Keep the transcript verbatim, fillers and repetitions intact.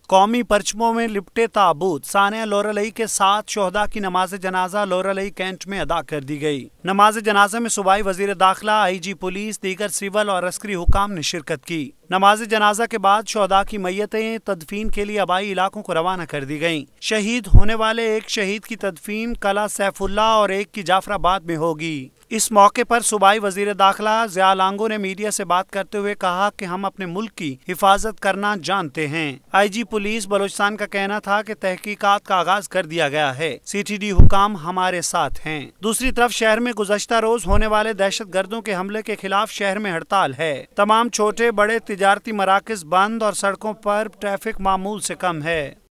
قومی پرچموں میں لپٹے تابوت ثانیہ لورلئی کے ساتھ شہداء کی نماز جنازہ لورلئی کینٹ میں ادا کر دی گئی۔ نماز جنازہ میں صوبائی وزیر داخلہ، آئی جی پولیس، دیگر سول اور عسکری حکام نے شرکت کی۔ نماز جنازہ کے بعد شہداء کی میتیں تدفین کے لیے آبائی علاقوں کو روانہ کر دی گئیں۔ شہید ہونے والے ایک شہید کی تدفین قلعہ سیف اللہ اور ایک کی جعفر آباد میں ہوگی۔ اس موقع پر صوبائی وزیر داخلہ ضیاء لانگو نے میڈیا سے بات کرتے ہوئے کہا کہ ہم اپنے ملک کی حفاظت کرنا جانتے ہیں۔ آئی جی پولیس بلوچستان کا کہنا تھا کہ تحقیقات کا آغاز کر دیا گیا ہے، سی ٹی ڈی حکام ہمارے ساتھ ہیں۔ دوسری طرف شہر میں گزشتہ روز ہونے والے دہشت گردوں کے حملے کے خلاف شہر میں ہڑتال ہے۔ تمام چھوٹے بڑے تجارتی مراکز بند اور سڑکوں پر ٹریفک معمول سے کم ہے۔